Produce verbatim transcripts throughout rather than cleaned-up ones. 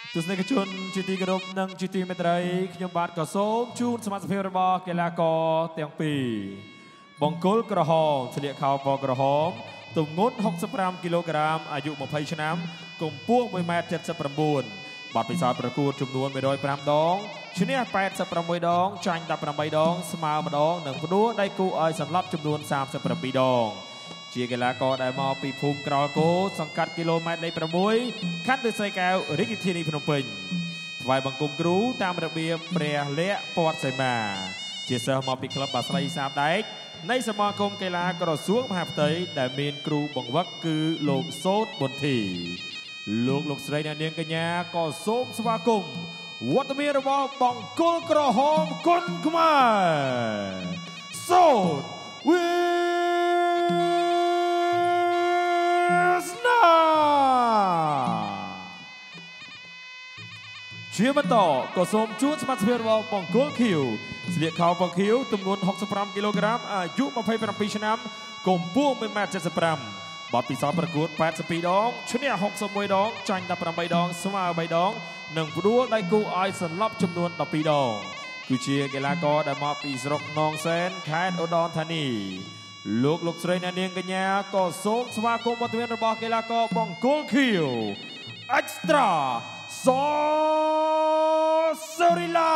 ទស្សនិកជនជាទីគោរពនិងជាទីមេត្រីខ្ញុំបាទក៏សូមជូនសមាជិករបស់កីឡាករទាំងពីរបង្គោលក្រហមស្លៀកខោពណ៌ក្រហមទម្ងន់ហុកសិបប្រាំគីឡូក្រាមអាយុម្ភៃឆ្នាំកម្ពស់មួយម៉ែត្រเจ็ดสิบเก้าបទពិសោធន៍ប្រកួតចំនួនមួយរយប្រាំដងឈ្នះแปดสิบหกដងចាញ់ដប់ប្រាំបីដងស្មើម្ដងនិងផ្ដួលដៃគូឲ្យសន្លប់ចំនួនសាមសិបเจ็ดដងជាកីឡាករដែលមកពីភូមិក្រល់គោសង្កាត់គីឡូម៉ែត្រលេខ6ខណ្ឌទសីកែវរាជធានីភ្នំពេញថ្វាយបង្គំគ្រូតាមរបៀបព្រះលក្ខណ៍ពតសីមាជាសិស្សមកពីក្លឹបបាស្រីសាបដែកនៃសមាគមកីឡាក្រសួងមហាផ្ទៃដែលមានគ្រូបង្វឹកគឺលោកសូតប៊ុនធីលោកលោកស្រីអ្នកនាងកញ្ញាក៏សូមស្វាគមន៍វត្តមានរបស់បង្គោលក្រហមគុនខ្មែរសូតវីស្នាជាបន្តក៏សូមជួនស្មាតស្ភាររបស់បង្គោលខៀវស្លៀកខោពណ៌ខៀវទម្ងន់ហុកសិបប្រាំគីឡូក្រាមអាយុម្ភៃប្រាំពីរឆ្នាំកម្ពស់មួយម៉ែត្រเจ็ดสิบห้าបទពិសោធន៍ប្រកួតแปดสิบสองដងឈ្នះหกสิบเอ็ดដងចាញ់ដប់ប្រាំបីដងស្មើបីដងនិងផ្ដួលដៃគូឲ្យសន្លប់ចំនួនដប់ពីរដងគឺជាកីឡាករដែលមកពីស្រុកនងសែនខេត្តឧត្តរធានីលោកលោកស្រីអ្នកនាងកញ្ញាក៏សូមស្វាគមន៍វត្តមានរបស់កីឡាករបង្គោលខៀវ Extra សសូរីឡា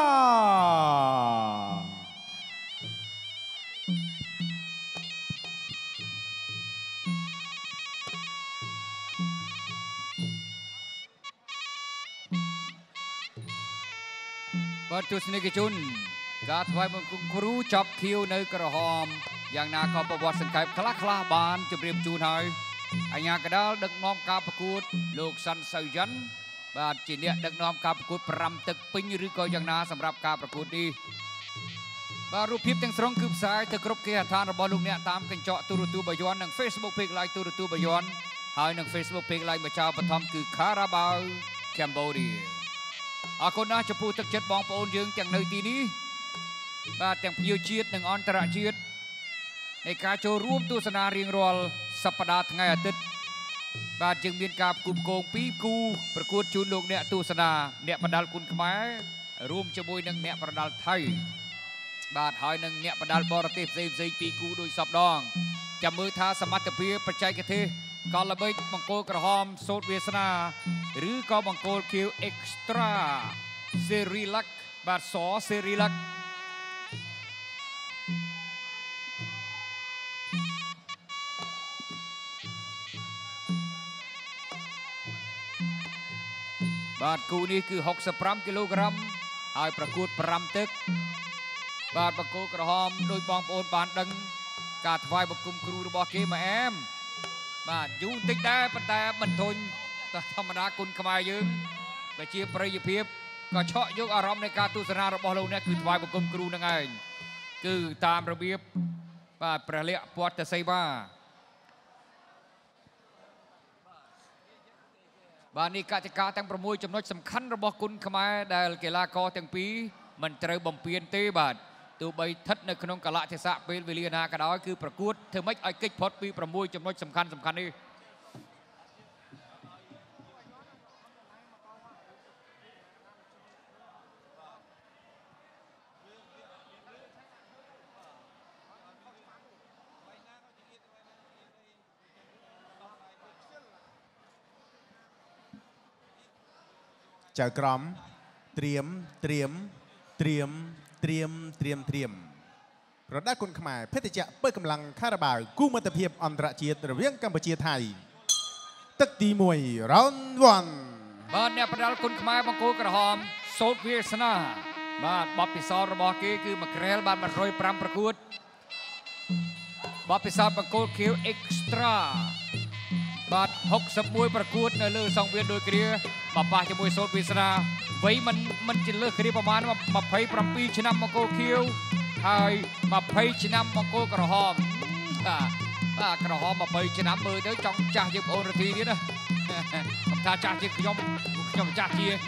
បាទទស្សនិកជនការថ្វាយបង្គំគ្រូចប់ខៀវនៅក្រហមយ៉ាងណាក៏ប្រវត្តិសង្ខេបខ្លះខ្លះបានជម្រាបជូនហើយអញ្ញាកដាលដឹកនាំការប្រកួតលោកសាន់សៅយ៉ាន់បាទជាអ្នកដឹកនាំការប្រកួតប្រាំទឹកពេញឬក៏យ៉ាងណាសម្រាប់ការប្រកួតនេះបាទរូបភាពទាំងស្រុងគឺផ្សាយទៅគ្រប់គេហដ្ឋានរបស់លោកអ្នកតាមកញ្ចក់ទូរទស្សន៍បាយ័ននិង Facebook Page Live ទូរទស្សន៍បាយ័នហើយនិង Facebook Page Live ម្ចាស់បឋមគឺ Carabao Cambodia អរគុណណាស់ចំពោះទឹកចិត្តបងប្អូនយើងទាំងនៅទីនេះបាទទាំងភ្ញៀវជាតិនិងអន្តរជាតិនៃការចូលរួមទស្សនារៀងរាល់សប្តាហ៍ថ្ងៃអាទិត្យបាទយើងមានការប្រគំគងពីរគូប្រកួតជូនលោកអ្នកទស្សនាអ្នកបដាល់គុណខ្មែររួមជាមួយនឹងអ្នកបដាល់ថៃបាទហើយនឹងអ្នកបដាល់បរទេសផ្សេងផ្សេងពីរគូដោយសពដងចាំមើលថាសមត្ថភាពបច្ចេកទេសកលល្បិចបង្គោលក្រហមសូត្រវាសនាឬក៏បង្គោលខៀវ Extra សេរីឡាក់បាទសសេរីឡាក់បាទគូនេះគឺហុកសិបប្រាំគីឡូក្រាមហើយប្រកួតប្រាំទឹកបាទបង្គោលក្រហមដោយបងប្អូនបានដឹងការថ្វាយបង្គំគ្រូរបស់គេមកអែមបាទយូរបន្តិចដែរប៉ុន្តែមិនធុញធម្មតាគុណខ្មែរយើងបើជាប្រិយភាពក៏ឆក់យកអារម្មណ៍នៃការទស្សនារបស់លោកអ្នកគឺថ្វាយបង្គំគ្រូនឹងឯងគឺតាមរបៀបបាទព្រះលក្ខណ៍ពតសីមាបាទនេះកតិកាទាំងប្រាំមួយចំណុចសំខាន់របស់គុណខ្មែរដែលកីឡាករទាំងពីរមិនត្រូវបំពានទេបាទទោះបីស្ថិតនៅក្នុងកលៈទេសៈពេលវេលាណាក៏ដោយគឺប្រកួតធ្វើម៉េចឲ្យគេចផុតពីប្រាំមួយចំណុចសំខាន់សំខាន់នេះចៅក្រមត្រៀមត្រៀមត្រៀមត្រៀមត្រៀមត្រៀមប្រដាល់គុណខ្មែរភេទជ្ជៈពើកម្លាំងខារ៉ាបាវគូមិត្តភាពអន្តរជាតិរវាងកម្ពុជាថៃទឹកទីមួយ round one បាទអ្នកប្រដាល់គុណខ្មែរបង្គោលក្រហមសូត្រវាសនាបាទបទពិសោធន៍របស់គេគឺមួយក្រែលបានmột không nămប្រកួតបទពិសោធន៍បង្គោលខៀវ Extra បាទหกสิบเอ็ดប្រកួតនៅលើសង្វៀនដូចគ្នាមកប៉ះជាមួយសូត្រវាសនាវ័យមិនមិនជាលើសគ្នាប្រហែលยี่สิบเจ็ดឆ្នាំបង្គោលខៀវហើយยี่สิบឆ្នាំបង្គោលក្រហមបាទបាទក្រហមยี่สิบឆ្នាំមើលទៅចង់ចាស់ជាងបងអូនរទ្ធីទៀតណាខ្ញុំថាចាស់ជាងខ្ញុំខ្ញុំចាស់ជាង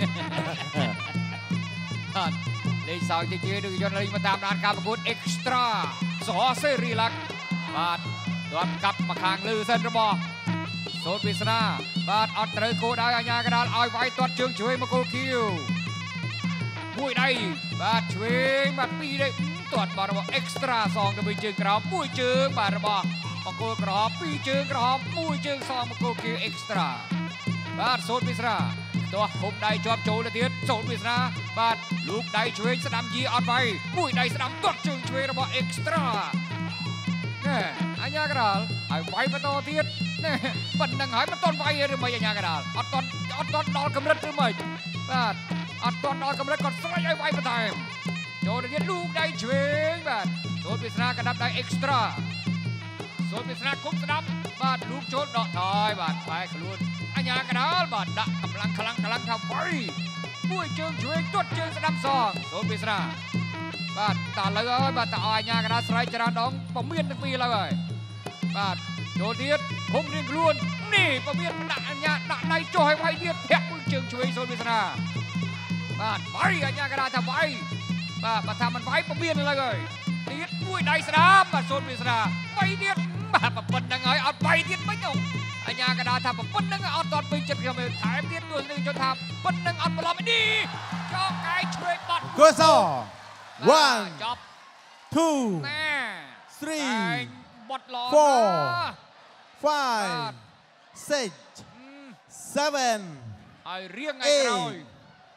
បាទលេខសោយតិចទៀតដូចយន្តលេងមកតាមដានការប្រកួត Extra សសេរីឡាក់បាទទាត់កាប់មកខាងលើសិនរបស់សូនវាសនាបាទអត់ត្រូវគោដៅអាញាកដាលឲ្យវាយទាត់ជើងឆ្វេងមកគោលគីវមួយដៃបាទឆ្វេងបាទពីរដៃទាត់បាទរបស់ extra សងទៅវិញជើងក្រោមមួយជើងបាទរបស់បង្គោលក្រហមពីរជើងក្រហមមួយជើងសងមកគោលគីវ extra បាទសូនវាសនាទាស់គុំដៃជាប់ចូលទៅទៀតសូនវាសនាបាទលូកដៃឆ្វេងស្ដាំយីអត់វាយមួយដៃស្ដាំទាត់ជើងឆ្វេងរបស់ extra ណែអាញាកដាលឲ្យវាយបន្តទៀតណែប៉ុណ្្នឹងហើយមិនតន់វាយឬមិនអាញាកដាលអត់តន់អត់តន់ដល់កម្រិតឬមិនបាទអត់តន់ដល់កម្រិតគាត់ស្រេចឲ្យវាយបន្ថែមចូលទៅទៀតលូកដៃឆ្វេងបាទសូនវាសនាកណ្ដាប់ដៃ extra សូនវាសនាគុំស្ដាប់បាទលូកចូលដកថយបាទបែរខ្លួនអាញាកដាលបាទដាក់កម្លាំងខ្លាំងខ្លាំងថាវាយមួយជើងឆ្វេងទាត់ជើងស្ដាំសងសូនវាសនាបាទតាលើហើយបាទតាអាញាកដាលស្រែកច្រើនដងពមៀនទាំងពីរឡើយហើយបាទចូលទៀតឃុំរៀងខ្លួននេះពមៀនដាក់អាញាដាក់ដៃចុះឲ្យវាយទៀតធាក់មួយជើងឆ្វេងសូនវាសនាបាទវាយអាញាកដាលថាវាយបាទបើថាមិនវាយពមៀនឡើយហើយទៀតមួយដៃស្ដាប់បាទសូនវាសនាវាយទៀតបាទប៉ុណ្្នឹងហើយអត់វាយទៀតមិនទេអាញាកដាលថាប៉ុណ្្នឹងអត់តតពេញចិត្តខ្ញុំថែមទៀតទស្សនិកជនថាប៉ុណ្្នឹងអត់បន្លំនេះចោលកាយឆ្វេងបាត់គូសone two three four five six seven ឲ្យរៀងឲ្យក្រោយ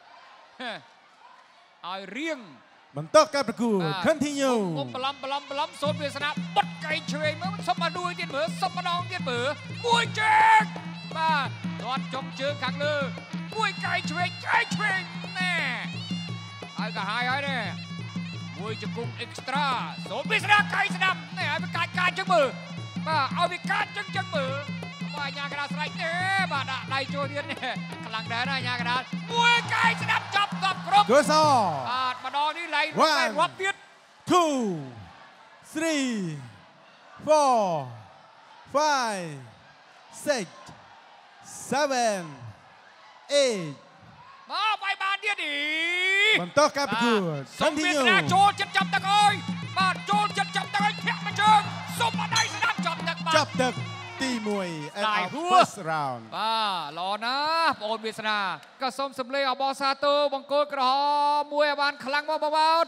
ឲ្យរៀងបន្តការប្រកួត continue មុំបឡំបឡំបឡំសូនវាសនាបត់កែងឆ្វេងមើលសុំមកដួយទៀតមើលសុំម្ដងទៀតមើលមួយជើងបាទទាត់ចុងជើងខាងលើមួយកែងឆ្វេងកែងឆ្វេងណែឲ្យកាហាយហើយនេះមួយជង្គង់ extra សូនវាសនាកែងស្ដាំណែឲ្យវាកាច់កាច់ចឹងមើលបាទឲ្យវាកាច់ចឹងចឹងមើលបាទអាញាកដាលស្រែកទេបាទដាក់ដៃចូលទៀតនេះខ្លាំងដែរណាអាញាកដាលមួយកែងស្ដាំចាប់តបគ្រប់គូសបាទម្ដងនេះឡៃរាប់ទៀត two three four five six seven eight មកបាយបានទៀតនេះបន្តការប្រកួតសូមវាសនាចូលចិត្តចាប់ទឹកអើយបាទចូលចិត្តចាប់ទឹកអើយធាក់មួយជើងសូមដៃស្ដាប់ចាប់ទឹកបាទចាប់ទឹកទីមួយ at our first round បាទល្អណាស់បងអូនវាសនាក៏សូមសម្លេងអបអរសាទរបង្គោលក្រហមមួយឲ្យបានខ្លាំងមកបងប្អូន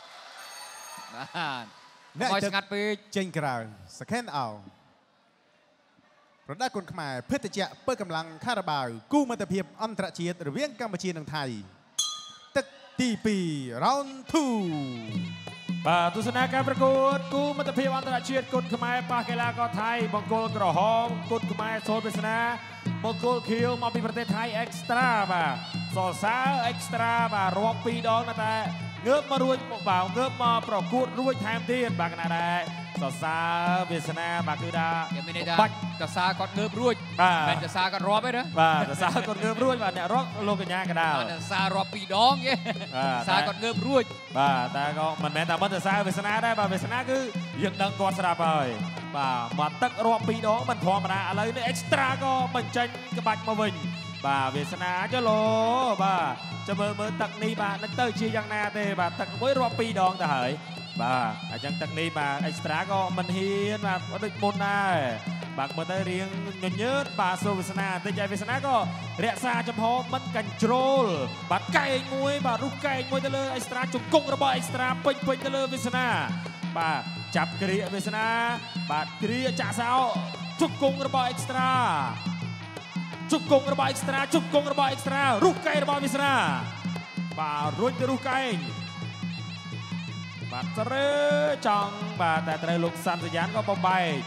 បាទមកស្ងាត់ពេកចេញក្រៅ second out ប្រដាល់គុនខ្មែរភេទជ្ជៈពើកម្លាំងខារ៉ាបាវគូមិត្តភាពអន្តរជាតិរវាងកម្ពុជានិងថៃទឹកទីពីរ round two បាទទស្សនាការប្រកួតគូមិត្តភាពអន្តរជាតិគុនខ្មែរប៉ះកីឡាករថៃបង្គោលក្រហមគុនខ្មែរសូនវាសនាបង្គោលខៀវមកពីប្រទេសថៃ extra បាទសរសើរ extra បាទរាប់ពីរដងណាតែងើបមករួចបាទងើបមកប្រកួតរួចថែមទៀតបាទកណាដែរសរសើរវាសនាបាទគឺថាបាច់សរសើរគាត់ងើបរួចមិនសរសើរគាត់រាប់ទេណាបាទសរសើរគាត់ងើបរួចបាទអ្នករកលោកកញ្ញាកដាលសរសើររាប់ពីរដងទេសរសើរគាត់ងើបរួចបាទតែក៏មិនមែនតែមិនសរសើរវាសនាដែរបាទវាសនាគឺយើងដឹងគាត់ស្រាប់ហើយបាទមកទឹករាប់ពីរដងមិនធម្មតាឥឡូវនេះ extra ក៏បញ្ចេញក្បាច់មកវិញបាទវាសនាចុះលោបាទចាំមើលមើលទឹកនេះបាទនឹងទៅជាយ៉ាងណាទេបាទទឹកមួយរាប់ពីរដងទៅហើយបាទអញ្ចឹងទឹកនេះបាទ extra ក៏មិនហ៊ានបាទដូចមុនដែរបាទមើលទៅរៀងញញើតបាទសូវាសនាតិចឯវាសនាក៏រក្សាចំហមិនកាញ់ជ្រុលបាទកែងមួយបាទរុះកែងមួយទៅលើ extra ជង្គង់របស់ extra ពេញពេញទៅលើវាសនាបាទចាប់គ្រាវាសនាបាទគ្រាចាក់សោជង្គង់របស់ extra ជង្គង់របស់ extra ជង្គង់របស់ extra រុះកែងរបស់វាសនាបាទរួចទៅរុះកែងបាទស្រើចង់បាទតែត្រូវលោកសាន់សយ៉ានក៏បំបែក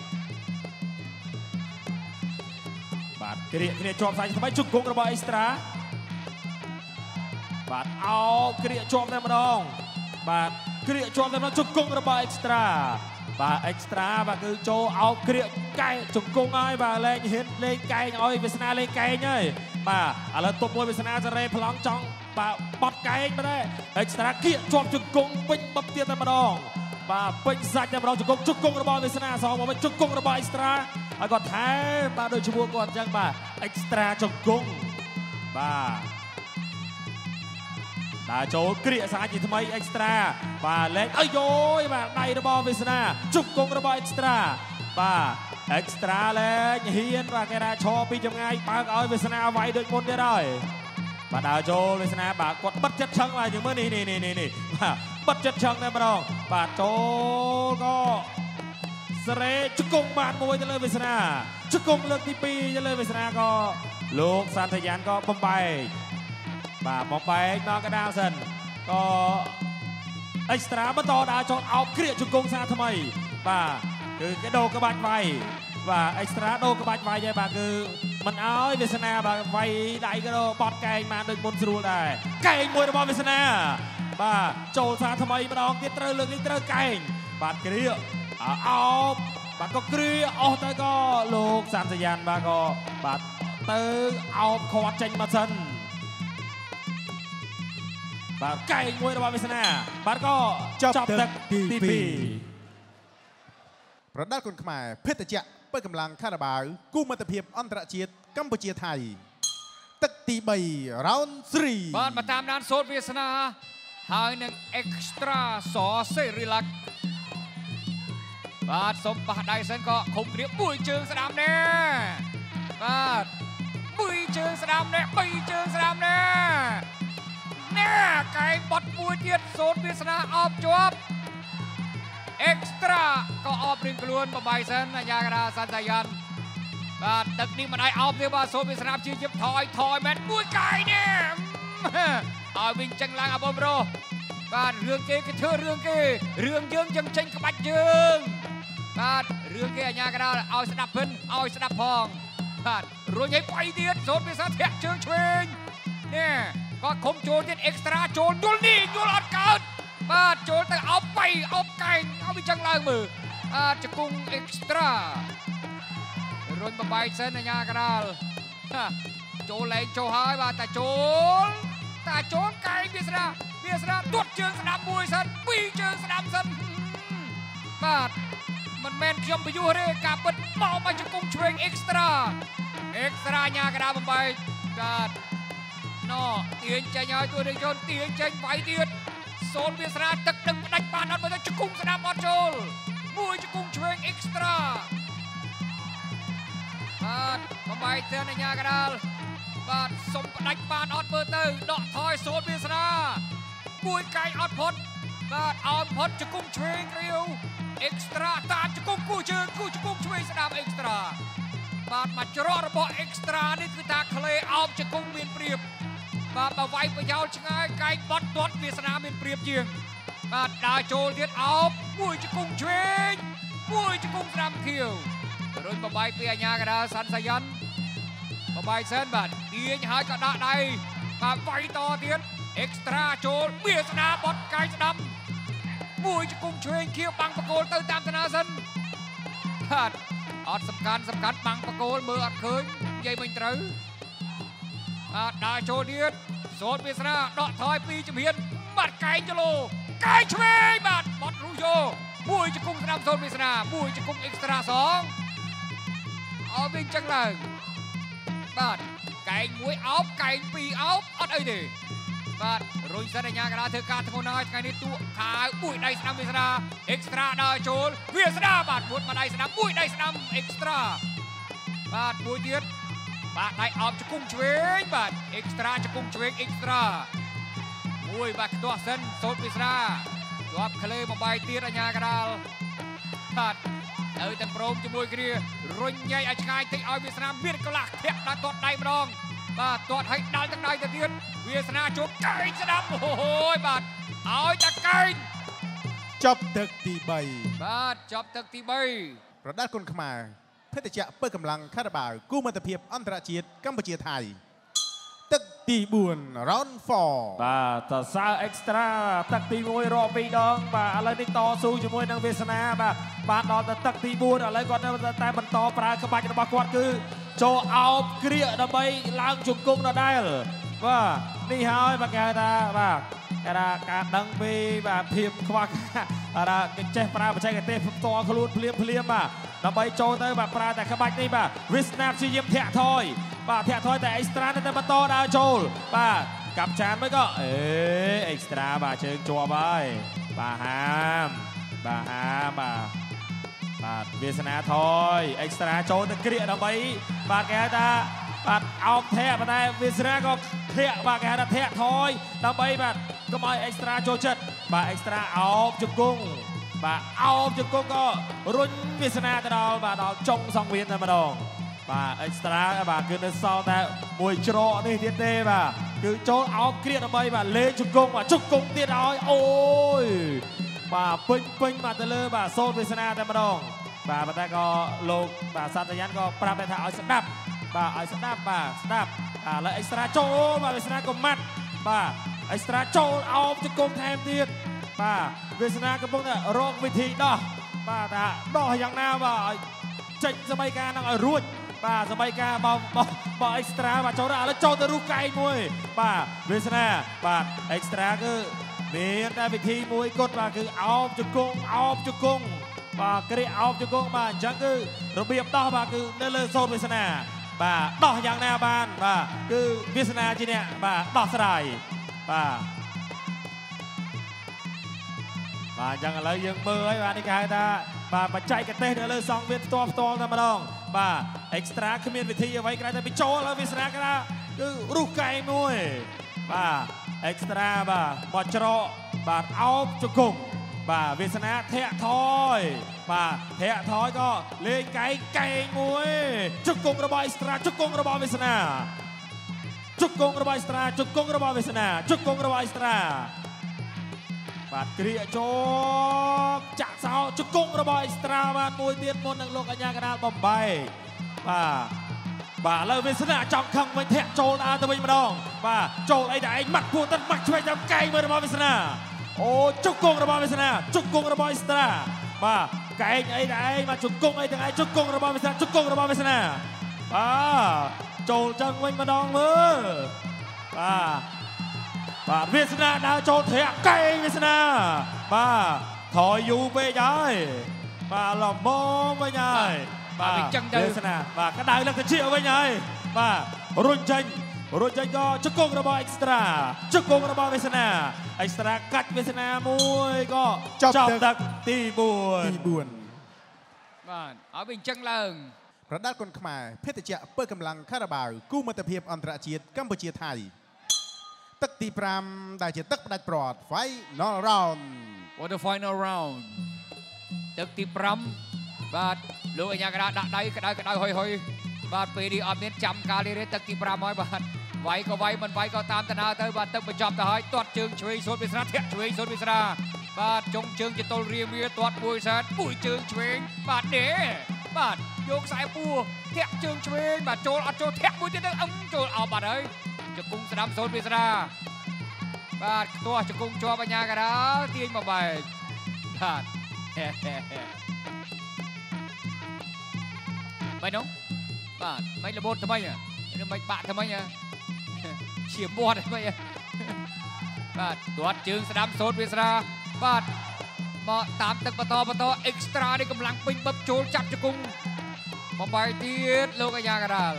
បាទគ្រាគ្នាជាប់សាច់ថ្មីជង្គង់របស់ extra បាទអោគ្រាជាប់តែម្ដងបាទគ្រាជាប់តែម្ដងជង្គង់របស់ extra បាទ extra បាទគឺចូលអោបគ្រាកែជង្គង់ហើយបាទលេងហ៊ានលេងកែងឲ្យវាសនាលេងកែងហើយបាទឥឡូវទប់មួយវាសនាសេរីប្លង់ចង់បាទបត់កែងមកដែរ extra គៀកជាប់ជង្គង់ពេញបឹបទៀតតែម្ដងបាទពេញសាច់តែម្ដងជង្គង់ជង្គង់របស់វាសនាសងមកជង្គង់របស់ extra ហើយគាត់ថែបាទដូចឈ្មោះគាត់អញ្ចឹងបាទ extra ជង្គង់បាទដើរចូលគ្រាកសាជាថ្មី extra បាទលេងអើយយយបាទដៃរបស់វាសនាជង្គង់របស់ extra បាទ extra លេងហ៊ានបាទគេថាឈរពីចម្ងាយបើកឲ្យវាសនាវាយដូចមុនទៀតហើយបាទដើរចូលវាសនាបាទគាត់បិទចិត្តឆឹងបាទយើងមើលនេះនេះនេះនេះបាទបិទចិត្តឆឹងតែម្ដងបាទចូលក៏សេរីជង្គង់បានមួយទៅលើវាសនាជង្គង់លើកទីពីរទៅលើវាសនាក៏លោកសន្តាយានក៏បំបែកបាទបំបែកមកកណ្ដាលសិនក៏ extra បន្តដើរចូលអោបគ្រាកជង្គង់សាថ្មីបាទគឺគេដូរក្បាច់វាយបាទ extra ដូរក្បាច់វាយហើយបាទគឺមិនអោយវាសនាបាទវាយដៃក៏បត់កែងបានដូចមុនស្រួលដែរកែងមួយរបស់វាសនាបាទចូលសាថ្មីម្ដងទៀតត្រូវលើកនេះត្រូវកែងបាទគ្រាកអោបបាទក៏គ្រាកអស់ទៅក៏លោកសន្តាយានបាទក៏បាទទៅអោបខាត់ចេញមកសិនបាទកែងមួយរបស់វាសនាបាទក៏ចប់ទឹកទីពីរប្រដាល់គុនខ្មែរភេទជ្ជៈបើកម្លាំងខារ៉ាបាវគូមិត្តភាពអន្តរជាតិកម្ពុជាថៃទឹកទីបី round 3 បាទមកតាមដានសូត្រវាសនាហើយនឹង extra សសេរីឡាក់បាទសុំបះដៃសិនក៏ឃុំគ្រាបមួយជើងស្ដាំណែបាទមួយជើងស្ដាំណែបីជើងស្ដាំណែណែកែងបត់មួយទៀតសូត្រវាសនាអបជាប់ extra ក៏អបរៀងខ្លួនបបាយសិនអាយ៉ាកាសន្តាយានបាទទឹកនេះមិនឲ្យអបទេបាទសូត្រវាសនាជាជិបថយថយមែនមួយកែងនេះឲ្យវិញចឹងឡើងអបប្រុសបាទរឿងគេគេធ្វើរឿងគេរឿងយើងចឹងចេញក្បាច់យើងបាទរឿងគេអាញាកដាលឲ្យស្ដាប់ភិនឲ្យស្ដាប់ផងបាទរួញឲ្យបៃទៀតសូត្រវាសនាធាក់ជើងឆ្វេងនេះក៏ឃុំចូលទៀត extra ចូលយល់នេះយល់អត់កើតបាទចូលទៅអោបបៃអោបកែងឲ្យវាចឹងឡើងមើលអាចជង្គង់ extra រុញបបាយសិនអាញាកដាលចូលលេងចូលហើយបាទតាចូលតាចូលកែងវាសនាវាសនាទាត់ជើងស្ដាំមួយសិនពីរជើងស្ដាំសិនបាទមិនមែនខ្ញុំបញ្យុះទេការពិតមកមកជង្គង់ឆ្វេង extra extra អាញាកដាលបំបែកបាទណោទាញចេញឲ្យទួនាងជនទាញចេញវាយទៀតសូនវាសនាទឹកដឹងផ្ដាច់បានអត់មើលទៅជង្គង់ស្ដាំអត់ចូលមួយជង្គង់ឆ្វេង extra បាទបំបែកទៅអាញាកដាលបាទសុំផ្ដាច់បានអត់មើលទៅដកថយសូនវាសនាមួយកែងអត់ផុតបាទអោនផុតជង្គង់ឆ្វេងរាវ extra តាមជង្គង់គូជើងគូជង្គង់ឆ្វេងស្ដាំ extra បាទមកច្រករបស់ extra នេះគឺថាក្លេអោបជង្គង់មានព្រៀបបាទបើវាយប្រយោលឆ្ងាយកែងបត់ទាត់វាសនាមានព្រៀបជាងបាទដើរចូលទៀតអោបមួយជង្គង់ឆ្វេងមួយជង្គង់ស្ដាំខៀវរុញបបាយពីអាញាកដាលសន្តាយានបបាយសិនបាទទាញហើយក៏ដាក់ដៃបាទវាយតទៀត extra ចូលវាសនាបត់កែងស្ដាំមួយជង្គង់ឆ្វេងខៀវបាំងបកគោលទៅតាមតាណាសិនបាទអត់សំខាន់សំខាន់បាំងបកគោលមើលអត់ឃើញនិយាយមិនត្រូវបាទដើរចូលទៀតសូត្រវាសនាដកថយពីជំហានបាត់កែងចលោកែងឆ្វេងបាទបត់រុះយោមួយជង្គង់ស្ដាំសូត្រវាសនាមួយជង្គង់ extra សងអោបវិញចឹងឡើងបាទកែងមួយអោបកែងពីរអោបអត់អីទេបាទរុញសិនអាញាកដាលធ្វើការធ្ងន់ហើយថ្ងៃនេះទួខាវមួយដៃស្ដាំវាសនា extra ដើរចូលវាសនាបាទមួយដៃស្ដាំមួយដៃស្ដាំ extra បាទមួយទៀតបាទដៃអោបជង្គង់ឆ្វេងបាទ extra ជង្គង់ឆ្វេង extra មួយបាទខ្ទាស់សិនសូត្រវាសនាជាប់ក្លេមួយបាយទៀតអាញាកដាលបាទទៅតែព្រមជាមួយគ្នារុញញ៉ៃឲ្យឆ្ងាយតិចឲ្យវាសនាមានកន្លះធាក់ដល់ទាត់ដៃម្ដងបាទទាត់ឲ្យដាល់ទាំងដៃទៅទៀតវាសនាជួបកែងស្ដាប់អូយបាទឲ្យតែកែងចប់ទឹកទីបីបាទចប់ទឹកទីបីប្រដាល់គុនខ្មែរភេទជ្ជៈបើកម្លាំងខារ៉ាបាវគូមិត្តភាពអន្តរជាតិកម្ពុជាថៃទឹកទីបួន round four បាទតសើ extra ទឹកទីមួយរកពីរដងបាទឥឡូវនេះតស៊ូជាមួយនឹងវាសនាបាទបាទដល់ទៅទឹកទីបួនឥឡូវគាត់នៅតែបន្តប្រើក្បាច់របស់គាត់គឺចូលអោបគ្រាកដើម្បីឡើងជង្គង់ដដែលបាទនេះហើយបាទគេហៅថាបាទគេថាការដឹងពីបាទភាពខ្វះបាទគេចេះប្រើបច្ចេកទេសផ្ទាល់ខ្លួនភ្លាមភ្លាមបាទដើម្បីចូលទៅបាទប្រើតែក្បាច់នេះបាទវាសនាព្យាយាមធាក់ថយបាទធាក់ថយតែ extra នៅតែបន្តដើរចូលបាទកាប់ចានមួយក៏អេ extra បាទជើងជាប់ហើយបាទហាមបាទហាមបាទបាទវាសនាថយអេកស្ត្រាចូលទៅគ្រាកដើម្បីបាទគេហៅថាបាទអោបធាក់ប៉ុន្តែវាសនាក៏ធាក់បាទគេហៅថាធាក់ថយដើម្បីបាទកុំឲ្យអេកស្ត្រាចូលចិត្តបាទអេកស្ត្រាអោបជង្គង់បាទអោបជង្គង់ក៏រុញវាសនាទៅដល់បាទដល់ចុងសង្វៀនតែម្ដងបាទអេកស្ត្រាបាទគឺនៅសល់តែមួយច្រកនេះទៀតទេបាទគឺចូលអោបគ្រាកដើម្បីបាទលេងជង្គង់បាទជង្គង់ទៀតឲ្យអូយបាទពេញពេញបាទទៅលើបាទសូនវាសនាតែម្ដងបាទប៉ុន្តែក៏លោកបាទសន្តាយ៉ាន់ក៏ប្រាប់ដែរថាឲ្យស្ដាប់បាទឲ្យស្ដាប់បាទស្ដាប់ឥឡូវអេកស្ត្រាចូលបាទវាសនាក៏ម៉ាត់បាទអេកស្ត្រាចូលអោបជង្គង់ថែមទៀតបាទវាសនាកំពុងតែរកវិធីដោះបាទថាដោះយ៉ាងណាបាទឲ្យចេញសមីការនឹងឲ្យរួចបាទសមីការបោបបោអេកស្ត្រាបាទចូលដល់ឥឡូវចូលទៅរូសកែងមួយបាទវាសនាបាទអេកស្ត្រាគឺមានតែវិធីមួយគត់បាទគឺអោបជង្គង់អោបជង្គង់បាទគ្រាកអោបជង្គង់បាទអញ្ចឹងគឺរបៀបដោះបាទគឺនៅលើសូនវាសនាបាទដោះយ៉ាងណាបានបាទគឺវាសនាជាអ្នកបាទដោះស្រាយបាទបាទអញ្ចឹងឥឡូវយើងមើលហើយបាទនេះគេហៅថាបាទបច្ចេកទេសនៅលើសង្វៀនផ្ទាល់ផ្ទាល់តែម្ដងបាទអេកស្ត្រាគ្មានវិធីអ្វីក្រៅតែពីចូលហើយវាសនាគេថាគឺរុះកែងមួយបាទអេកស្ត្រាបាទមកច្រកបាទអោបជង្គង់បាទវាសនាធាក់ថយបាទធាក់ថយក៏លេងកែងកែងមួយជង្គង់របស់អេកស្ត្រាជង្គង់របស់វាសនាជង្គង់របស់អេកស្ត្រាជង្គង់របស់វាសនាជង្គង់របស់អេកស្ត្រាបាទគ្រាកជាប់ចាក់សោជង្គង់របស់អេកស្ត្រាបាទមួយទៀតមុននឹងលោកអញ្ញាកណ្ដាលបំបែកបាទបាទឥឡូវវាសនាចង់ខឹងវិញធាក់ចូលដើរទៅវិញម្ដងបាទចូលអីតែឯងម៉ាត់ពោះតិនម៉ាត់ឆ្វេងតាមកែងមួយរបស់វាសនាអូជង្គង់របស់វាសនាជង្គង់របស់អេកស្ត្រាបាទកែងអីតែឯងបាទជង្គង់អីទាំងឯងជង្គង់របស់វាសនាជង្គង់របស់វាសនាបាទចូលចឹងវិញម្ដងមើលបាទបាទវាសនាដើរចូលធាក់កែងវាសនាបាទថយយូរពេកហើយបាទលំមវិញហើយបាទវាចឹងទៅវាសនាបាទក្តៅលឹកទៅជាវិញហើយបាទរុញចេញរុញចេញក៏ជង្គង់របស់អេកស្ត្រាជង្គង់របស់វាសនាអេកស្ត្រាកាច់វាសនាមួយក៏ចប់ទឹកទីបួនទីបួនបាទឲ្យវាចឹងឡើងប្រដាល់គុនខ្មែរភេទជ្ជៈពើកម្លាំងខារ៉ាបាវគូមិត្តភាពអន្តរជាតិកម្ពុជាថៃទឹកទីប្រាំដែលជាទឹកផ្ដាច់ព្រាត់ Final Round What the final round ទឹកទីប្រាំបាទលោកអញ្ញាកណ្ដាលដាក់ដៃក្តៅក្តៅហុយហុយបាទពេលនេះអត់មានចាំកាលនេះទេទឹកទីប្រាំហើយបាទវាយក៏វាយមិនវាយក៏តាមតាណាទៅបាទទឹកបញ្ចប់ទៅហើយទាត់ជើងឆ្វេងសូនវាសនាធាក់ឆ្វេងសូនវាសនាបាទចុងជើងជាតុលរៀមវាទាត់មួយសែតមួយជើងឆ្វេងបាទដេបាទយកខ្សែពួរធាក់ជើងឆ្វេងបាទចូលអត់ចូលធាក់មួយទៀតទៅអឹមចូលអោបបាត់ហើយជង្គង់ស្ដាំសូនវាសនាបាទខ្ទាស់ជង្គង់ជាប់អញ្ញាកណ្ដាលទាញមកបែកបាទមិននោះបាទមិនរបូតថ្មីនេះមិនបាក់ថ្មីជាមាត់ថ្មីបាទទាត់ជើងស្ដាំសូនវាសនាបាទមកតាមទឹកបន្តបន្តអេកស្ត្រានេះកម្លាំងពេញបឹបចូលចាប់ជង្គង់បំបែកទៀតលោកអញ្ញាកណ្ដាល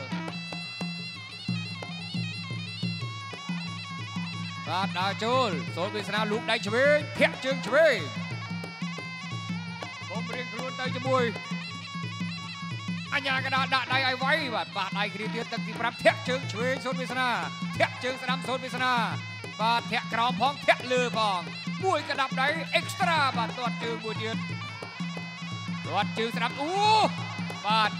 បាទដើរចូលសូនវាសនាលូកដៃឆ្វេងធាក់ជើងឆ្វេងបំរៀងខ្លួនទៅជាមួយអញ្ញាកណ្ដាលដាក់ដៃឲ្យវាយបាទបាក់ដៃគ្រាទៀតទឹកទីប្រាំធាក់ជើងឆ្វេងសូនវាសនាធាក់ជើងស្ដាំសូនវាសនាបាទធាក់ក្រោមផងធាក់លើផងមួយកដាប់ដៃអេកស្ត្រាបាទទាត់ជើងមួយទៀតទាត់ជើងស្ដាំអូបាទ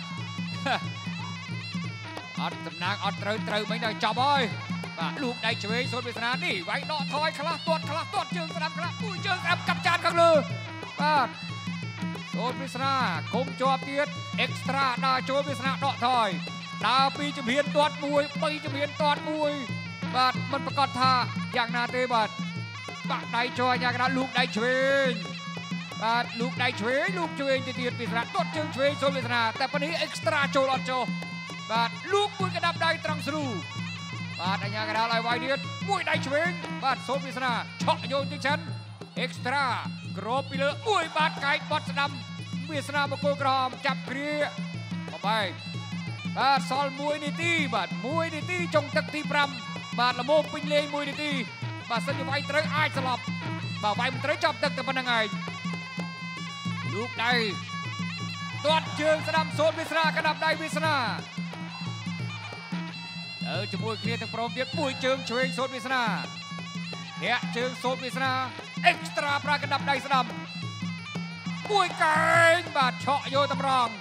អត់តំណាងអត់ត្រូវត្រូវមិញដល់ចប់ហើយបាទលូកដៃឆ្វេងសូនវាសនានេះវាយដកថយខ្លះទាត់ខ្លះទាត់ជើងស្ដាំខ្លះមួយជើងស្ដាំកាប់ចានខាងលើបាទសូនវាសនាគុំជាប់ទៀតអេកស្ត្រាដើរចូលវាសនាដកថយដើរពីជំហានទាត់មួយបីជំហានទាត់មួយបាទមិនប្រកាសថាយ៉ាងណាទេបាទបាក់ដៃចូលយ៉ាងណាលូកដៃឆ្វេងបាទលូកដៃឆ្វេងលូកឆ្វេងទៅទៀតវាសនាទាត់ជើងឆ្វេងសូនវាសនាតែប៉ុនេះអេកស្ត្រាចូលអត់ចុះបាទលូកមួយកដាប់ដៃត្រង់ស្រូបាទអញ្ញាកណ្ដាលឲ្យវាយទៀតមួយដៃឆ្វេងបាទសូនវាសនាឆក់យកទីចិនអេកស្ត្រាក្របពីលើមួយបាទកាយបត់ស្ដាំវាសនាមកគោលក្រហមចាប់គ្រាបបែកបាទសល់មួយនាទីបាទមួយនាទីចុងទឹកទីប្រាំបាទល្មមពេញលេងមួយនាទីបាទសិនជាវាយត្រូវអាចស្លាប់បាទវាយមិនត្រូវចាប់ទឹកតែប៉ុណ្្នឹងឯងលូកដៃទាត់ជើងស្ដាំសូនវិស្នាកណ្ដាប់ដៃវិស្នាទៅជាមួយគ្នាទាំងព្រមទៀតមួយជើងឆ្វេងសូនវិស្នាធាក់ជើងសូនវិស្នាអេកស្ត្រាប្រាកណ្ដាប់ដៃស្ដាំមួយកែងបាទឆក់យកតម្រង់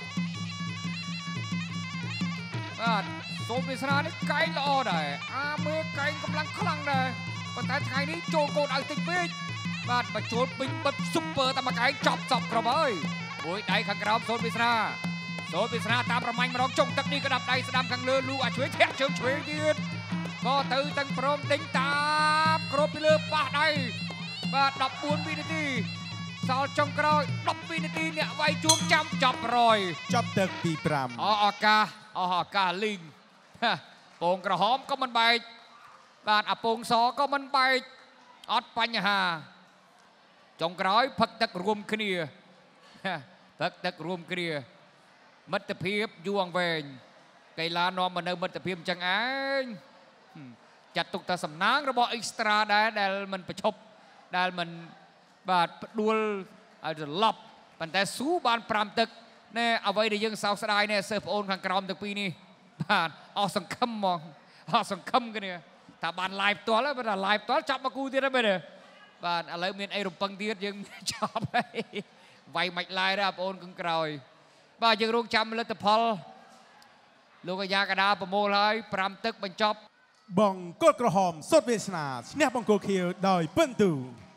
បាទសូនវិស្នានេះកែងល្អដែរអាមើលកែងកម្លាំងខ្លាំងដែរប៉ុន្តែថ្ងៃនេះចូលកូនឲ្យតិចពេកបាទមកចូលពេញបិទស៊ុបពើតែមួយកែងចប់ចប់ក្រុមហើយមួយដៃខាងក្រោមសូនវិស្នាសូនវិស្នាតាមប្រមាញ់ម្ដងចុងទឹកនេះក្តាប់ដៃស្ដាំខាងលើលូអាឆ្វេងធាក់ជើងឆ្វេងទៀតក៏ទៅទាំងព្រមដេញតាមគ្របពីលើប៉ះដៃបាទដប់បួនវិនាទីសល់ចុងក្រោយដប់វិនាទីអ្នកវាយជួងចាំចាប់រយចប់ទឹកទីប្រាំអស់ឱកាសអស់ឱកាសលីងពងក្រហមក៏មិនបែកបាទអាពងសក៏មិនបែកអត់បញ្ហាចុងក្រោយផឹកទឹករួមគ្នាផឹកទឹករួមគ្នាមិត្តភាពយូរអង្វែងកីឡានាំមកនៅមិត្តភាពអញ្ចឹងឯងចាត់ទុកថាសំណាងរបស់អេកស្ត្រាដែរដែលមិនប្រឈប់ដែលមិនបាទផ្ដួលឲ្យត្រឡប់ប៉ុន្តែស៊ូបានប្រាំទឹកណែអ្វីដែលយើងសោកស្ដាយណែសិស្សប្អូនខាងក្រោមទាំងពីរនេះបាទអស់សង្ឃឹមហ្មងអស់សង្ឃឹមគ្នាថាបាន live ផ្ទាល់ហើយបាទ live ផ្ទាល់ចាប់មកគូទៀតហើយមែនទេបាទឥឡូវមានអីរំពឹងទៀតយើងចប់ហើយវាយមិនឡាយទេបងប្អូនខាងក្រោយបាទយើងរងចាំលទ្ធផលលោកអាយ៉ាកដាប្រមូលហើយប្រាំទឹកបញ្ចប់បង្គោលក្រហមសុទ្ធវាសនាឈ្នះបង្គោលខៀវដោយពិន្ទុ